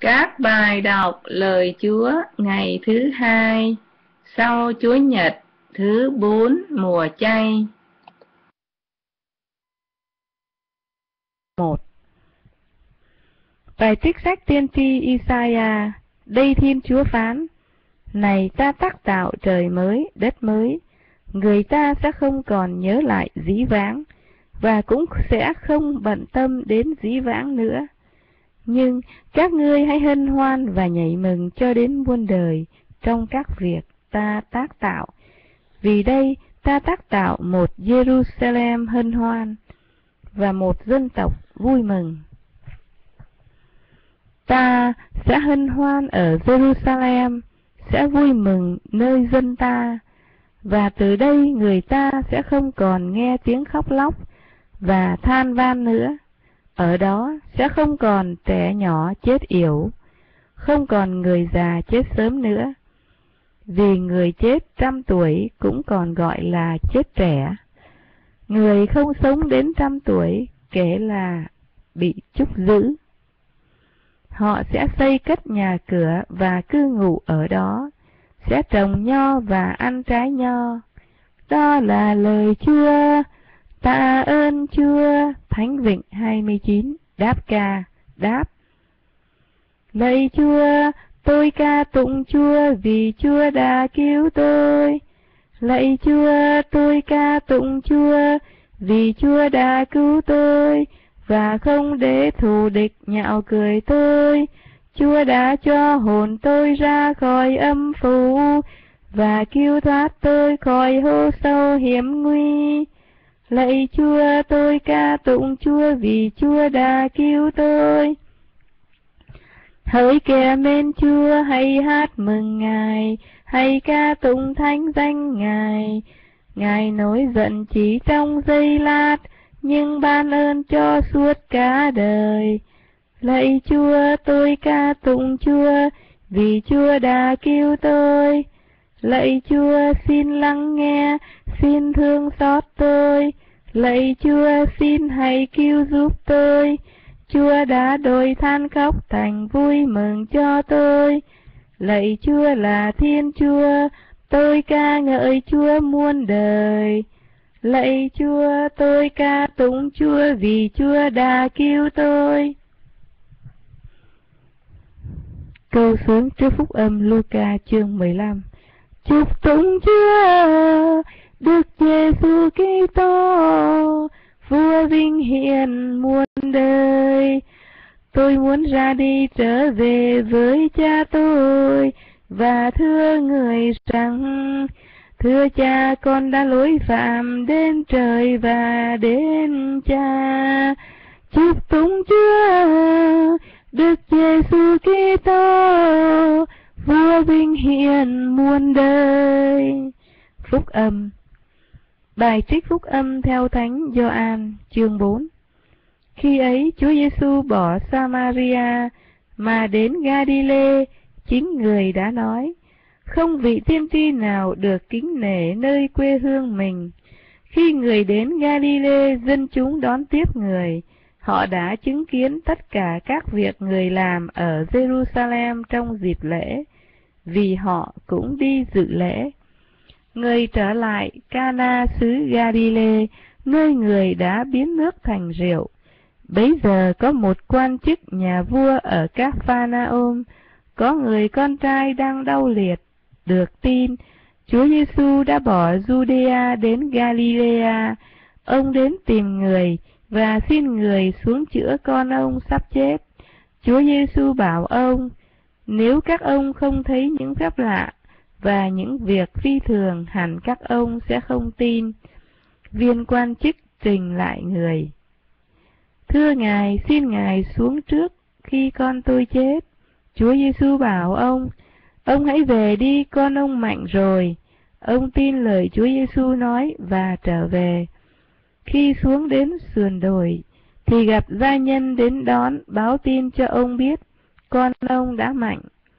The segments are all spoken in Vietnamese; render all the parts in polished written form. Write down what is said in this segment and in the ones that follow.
Các bài đọc lời Chúa ngày thứ hai sau Chúa Nhật thứ 4 mùa chay. 1. Bài trích sách tiên tri Isaiah. Đây Thiên Chúa phán: Này, ta tác tạo trời mới, đất mới, người ta sẽ không còn nhớ lại dĩ vãng, và cũng sẽ không bận tâm đến dĩ vãng nữa. Nhưng các ngươi hãy hân hoan và nhảy mừng cho đến muôn đời trong các việc ta tác tạo. Vì đây ta tác tạo một Jerusalem hân hoan và một dân tộc vui mừng. Ta sẽ hân hoan ở Jerusalem, sẽ vui mừng nơi dân ta, và từ đây người ta sẽ không còn nghe tiếng khóc lóc và than van nữa. Ở đó sẽ không còn trẻ nhỏ chết yểu, không còn người già chết sớm nữa, vì người chết 100 tuổi cũng còn gọi là chết trẻ. Người không sống đến 100 tuổi kể là bị trúc giữ. Họ sẽ xây cất nhà cửa và cư ngụ ở đó, sẽ trồng nho và ăn trái nho. Đó là lời Chúa. Tạ ơn Chúa. Thánh Vịnh 29. Đáp ca. Đáp: Lạy Chúa, tôi ca tụng Chúa vì Chúa đã cứu tôi. Lạy Chúa, tôi ca tụng Chúa vì Chúa đã cứu tôi và không để thù địch nhạo cười tôi. Chúa đã cho hồn tôi ra khỏi âm phủ và cứu thoát tôi khỏi hố sâu hiểm nguy. Lạy Chúa, tôi ca tụng Chúa vì Chúa đã cứu tôi. Hỡi kẻ mến Chúa, hãy hát mừng Ngài, hãy ca tụng thánh danh Ngài. Ngài nổi giận chỉ trong giây lát, nhưng ban ơn cho suốt cả đời. Lạy Chúa, tôi ca tụng Chúa vì Chúa đã cứu tôi. Lạy Chúa, xin lắng nghe, xin thương xót tôi. Lạy Chúa, xin hãy cứu giúp tôi. Chúa đã đổi than khóc thành vui mừng cho tôi. Lạy Chúa là Thiên Chúa, tôi ca ngợi Chúa muôn đời. Lạy Chúa, tôi ca tụng Chúa vì Chúa đã cứu tôi. Câu xuống trước phúc âm Luca chương 15. Chúc tụng Chúa, Đức Giêsu Kitô, Vua vinh hiển muôn đời. Tôi muốn ra đi trở về với Cha tôi và thưa người rằng: Thưa Cha, con đã lỗi phạm đến trời và đến Cha. Chúc tụng Chúa, Đức Giêsu Kitô, Vua vinh hiển muôn đời. Phúc âm. Bài trích phúc âm theo Thánh Gioan chương 4. Khi ấy Chúa Giêsu bỏ Samaria mà đến Ga-li-lê, chính người đã nói: Không vị tiên tri nào được kính nể nơi quê hương mình. Khi người đến Ga-li-lê, dân chúng đón tiếp người. Họ đã chứng kiến tất cả các việc người làm ở Jerusalem trong dịp lễ, vì họ cũng đi dự lễ. Người trở lại Cana xứ Ga-li-lê, nơi người đã biến nước thành rượu. Bấy giờ có một quan chức nhà vua ở Các-pha-na-ôm, có người con trai đang đau liệt. Được tin, Chúa Giêsu đã bỏ Giu-đê-a đến Ga-li-lê-a. Ông đến tìm người và xin người xuống chữa con ông sắp chết. Chúa Giêsu bảo ông: Nếu các ông không thấy những phép lạ và những việc phi thường, hẳn các ông sẽ không tin. Viên quan chức trình lại người: Thưa Ngài, xin Ngài xuống trước khi con tôi chết. Chúa Giêsu bảo ông hãy về đi, con ông mạnh rồi. Ông tin lời Chúa Giêsu nói và trở về. Khi xuống đến sườn đồi thì gặp gia nhân đến đón, báo tin cho ông biết con ông đã mạnh.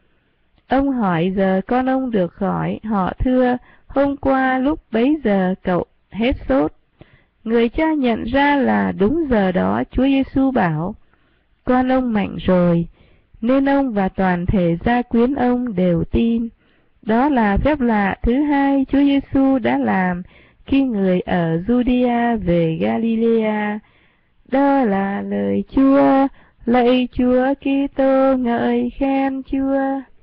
Ông hỏi giờ con ông được khỏi. Họ thưa: Hôm qua lúc bấy giờ cậu hết sốt. Người cha nhận ra là đúng giờ đó Chúa Giêsu bảo: Con ông mạnh rồi. nên ông và toàn thể gia quyến ông đều tin. Đó là phép lạ thứ hai Chúa Giêsu đã làm khi người ở Giu-đê-a về Ga-li-lê-a. Đó là lời Chúa, lạy Chúa Kitô, ngợi khen Chúa.